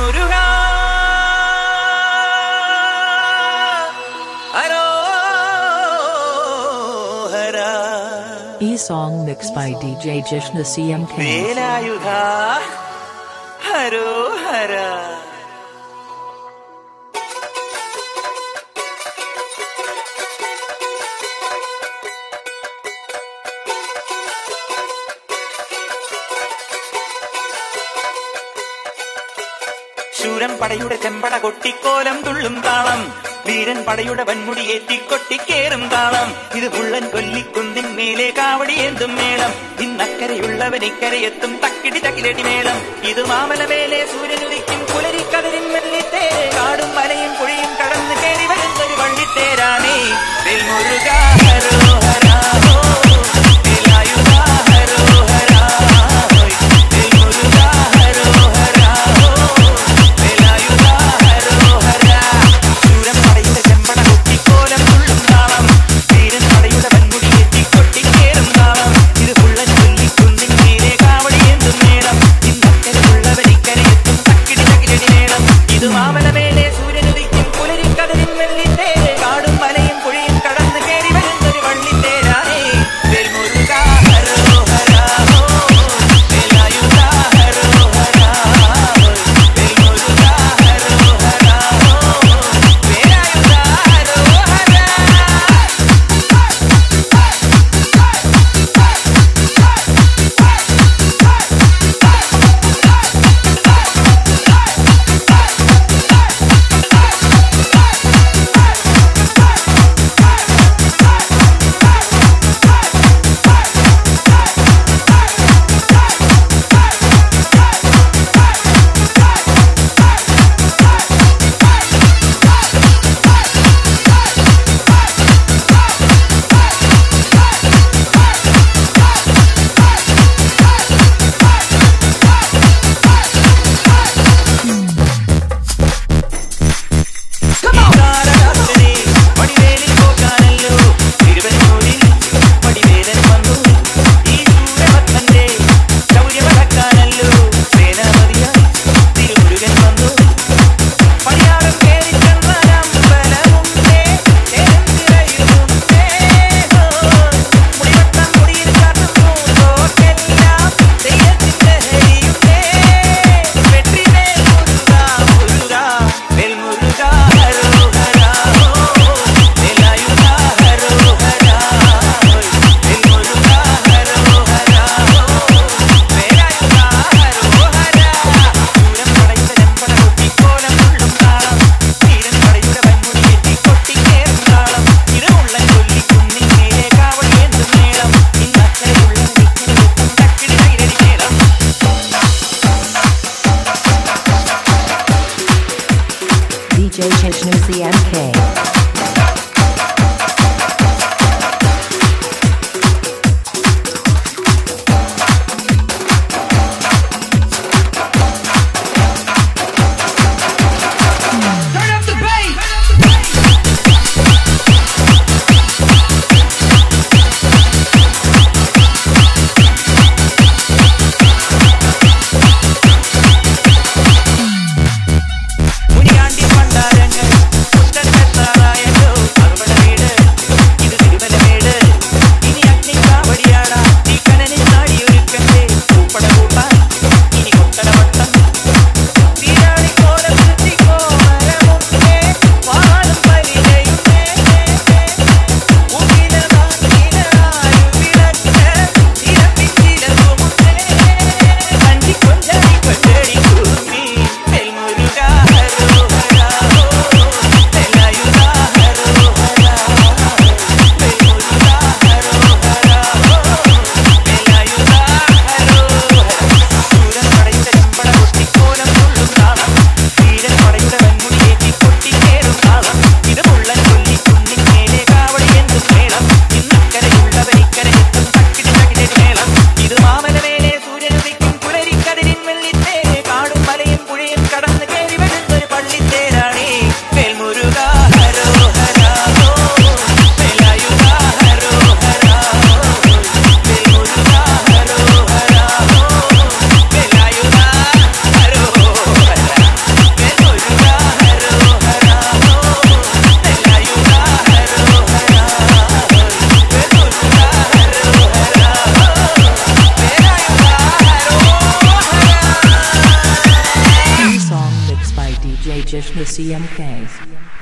മുരുകാ E song mixed by DJ Jishna CMK. Velayuga Haro Hara. ശൂരൻ പടയുടെ ചെമ്പട കൊട്ടിക്കോലം തുള്ളും താളം, വീരൻ പടയുടെ വൻമുടിയേറ്റിക്കൊട്ടിക്കേറും താളം. ഇത് പുള്ളൻ കൊല്ലിക്കുന്നിൻ മേലെ കാവടിയേന്തും മേളം. ഇന്നക്കരയുള്ളവൻ ഇക്കരയെത്തും തക്കിടി തക്കിലടി മേളം. ഇത് മാമലമേലെ സൂര്യനുദിക്കും പുലരിക്കതിരിൻ വെള്ളിത്തേര്. കാടും മലയും പുഴയും കടന്ന് കയറി വരുന്നൊരു വള്ളിത്തേരാണേ. വെൽമുരുകാ ഹരോ ഹരാ ഹോ, വേലായുധാ ഹരോ ഹരാ ഹോയ്. വെൽമുരുകാ ഹരോ ഹരാ ഹോ, വേലായുധാ ഹരോ ഹരാ. ശൂരൻ പടയുടെ ചെമ്പട കൊട്ടിക്കോലം തുള്ളും താളം, വീരൻ പടയുടെ വൻമുടിയേറ്റിക്കൊട്ടിക്കേറും താളം. ഇത് പുള്ളൻ കൊല്ലിക്കുന്നിൻ മേലെ കാവടിയേന്തും മേളം. ഇന്നക്കരയുള്ളവൻ ഇക്കരയെത്തും തക്കിടി തകിലടി മേളം. ഇത് മാമലമേലെ സൂര്യനുദിക്കും പുലരിക്കതിരിൻ വെള്ളിത്തേര്. കാടും മലയും പുഴയും കടന്ന് കയറി വരുന്നൊരു വള്ളിത്തേരാണേ. song mixed by DJ Jishna CMK.